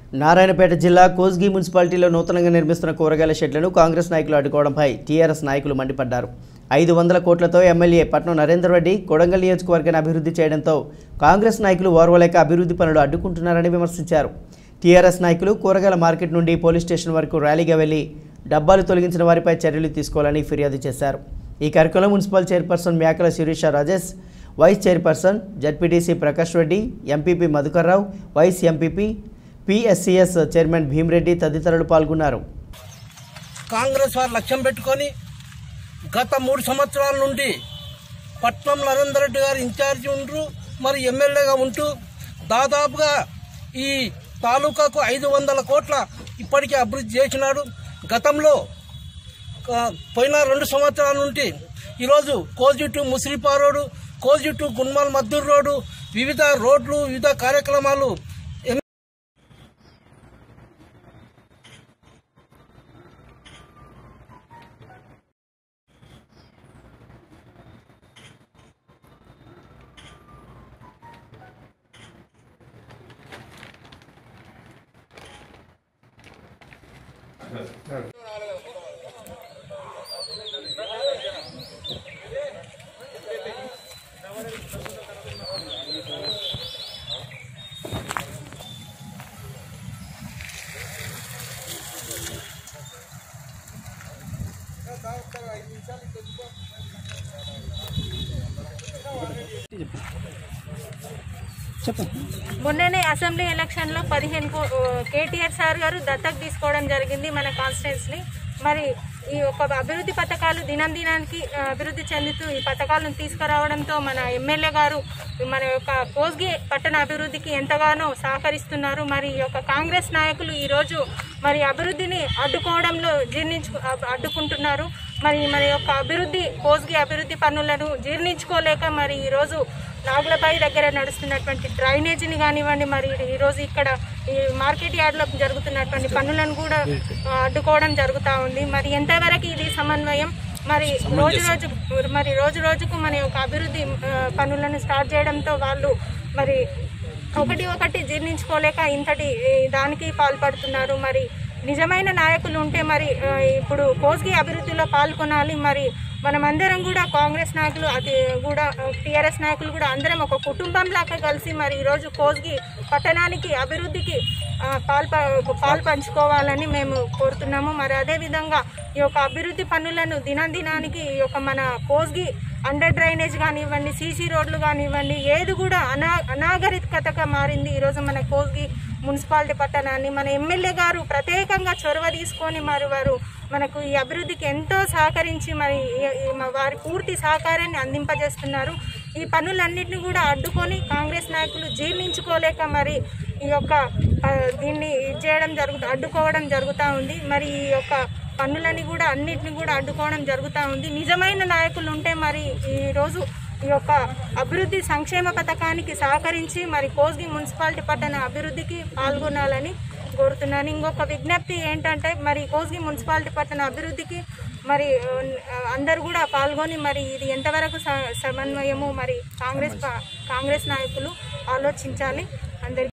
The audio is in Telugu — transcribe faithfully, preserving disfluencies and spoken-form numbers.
నారాయణపేట జిల్లా కోస్గి మున్సిపాలిటీలో నూతనంగా నిర్మిస్తున్న కూరగాయల షెడ్లను కాంగ్రెస్ నాయకులు అడ్డుకోవడంపై టీఆర్ఎస్ నాయకులు మండిపడ్డారు. ఐదు వందల కోట్లతో ఎమ్మెల్యే పట్నం నరేందర్ రెడ్డి కొడంగల్ నియోజకవర్గాన్ని అభివృద్ధి చేయడంతో కాంగ్రెస్ నాయకులు ఓర్వలేక అభివృద్ధి పనులు అడ్డుకుంటున్నారని విమర్శించారు. టీఆర్ఎస్ నాయకులు కూరగాయల మార్కెట్ నుండి పోలీస్ స్టేషన్ వరకు ర్యాలీగా వెళ్లి డబ్బాలు తొలగించిన వారిపై చర్యలు తీసుకోవాలని ఫిర్యాదు చేశారు. ఈ కార్యక్రమంలో municipal chairperson Mekala Sireesha Rajesh, vice chairperson ZPTC Prakash Reddy, MPP Madhukar Rao, vice MPP PSCS chairman Bheemreddy తదితరులు పాల్గొన్నారు. కాంగ్రెస్ వారు లక్ష్యం పెట్టుకొని గత మూడు సంవత్సరాల నుండి పట్నం నరేందర్ రెడ్డి గారు ఇన్ఛార్జి ఉంటూ మరి ఎమ్మెల్యేగా ఉంటూ దాదాపుగా ఈ తాలూకాకు ఐదు వందల కోట్ల ఇప్పటికే అభివృద్ధి చేసినాడు. గతంలో పోయిన రెండు సంవత్సరాల నుండి ఈరోజు Kosgi to Musiripa road, Kosgi to Gunmal Madduru road, వివిధ రోడ్లు, వివిధ కార్యక్రమాలు మొన్ననే అసెంబ్లీ ఎలక్షన్ లో పదిహేను కేటీఆర్ సార్ గారు దత్తత తీసుకోవడం జరిగింది మన కాన్స్టిట్యున్సీని. మరి ఈ యొక్క అభివృద్ధి పథకాలు దినం దినానికి అభివృద్ధి చెందుతూ ఈ పథకాలను తీసుకురావడంతో మన ఎమ్మెల్యే గారు మన యొక్క కోస్గి పట్టణ అభివృద్ధికి ఎంతగానో సహకరిస్తున్నారు. మరి ఈ యొక్క కాంగ్రెస్ నాయకులు ఈరోజు మరి అభివృద్ధిని అడ్డుకోవడంలో జీర్ణించు అడ్డుకుంటున్నారు. మరి మన యొక్క అభివృద్ధి కోస్గి అభివృద్ధి పనులను జీర్ణించుకోలేక మరి ఈరోజు నాగులబాయి దగ్గర నడుస్తున్నటువంటి డ్రైనేజీని కానివ్వండి, మరి ఈరోజు ఇక్కడ ఈ మార్కెట్ యార్డ్లో జరుగుతున్నటువంటి పనులను కూడా అడ్డుకోవడం జరుగుతూ ఉంది. మరి ఎంతవరకు ఇది సమన్వయం? మరి రోజు రోజు మరి రోజు రోజుకు మన యొక్క అభివృద్ధి పనులను స్టార్ట్ చేయడంతో వాళ్ళు మరి ఒకటి ఒకటి జీర్ణించుకోలేక ఇంతటి దానికి పాల్పడుతున్నారు. మరి నిజమైన నాయకులు ఉంటే మరి ఇప్పుడు కోస్గి అభివృద్ధిలో పాల్గొనాలి. మరి మనమందరం కూడా కాంగ్రెస్ నాయకులు అది కూడా టీఆర్ఎస్ నాయకులు కూడా అందరం ఒక కుటుంబంలాగా కలిసి మరి ఈరోజు కోస్గి పట్టణానికి అభివృద్ధికి పాల్ పాలు పంచుకోవాలని మేము కోరుతున్నాము. మరి అదేవిధంగా ఈ యొక్క అభివృద్ధి పనులను దినానికి ఈ యొక్క మన కోస్గి అండర్ డ్రైనేజ్ కానివ్వండి, సీసీ రోడ్లు కానివ్వండి, ఏది కూడా అనా అనాగరికతగా మారింది ఈరోజు మన కోస్గి మున్సిపాలిటీ పట్టణాన్ని. మన ఎమ్మెల్యే గారు ప్రత్యేకంగా చొరవ తీసుకొని మరి వారు మనకు ఈ అభివృద్ధికి ఎంతో సహకరించి మరి వారి పూర్తి సహకారాన్ని అందింపజేస్తున్నారు. ఈ పనులన్నింటినీ కూడా అడ్డుకొని కాంగ్రెస్ నాయకులు జీర్ణించుకోలేక మరి ఈ యొక్క దీన్ని చేయడం జరుగుతూ అడ్డుకోవడం జరుగుతూ ఉంది. మరి ఈ యొక్క పనులని కూడా అన్నిటిని కూడా అడ్డుకోవడం జరుగుతూ ఉంది. నిజమైన నాయకులు ఉంటే మరి ఈరోజు ఈ యొక్క అభివృద్ధి సంక్షేమ పథకానికి సహకరించి మరి కోస్గి మున్సిపాలిటీ పట్టణ అభివృద్ధికి పాల్గొనాలని కోరుతున్నాను. ఇంకొక విజ్ఞప్తి ఏంటంటే మరి కోస్గి మున్సిపాలిటీ పట్టణ అభివృద్ధికి మరి అందరు కూడా పాల్గొని మరి ఇది ఎంతవరకు సమన్వయము మరి కాంగ్రెస్ కాంగ్రెస్ నాయకులు ఆలోచించాలి. అందరికీ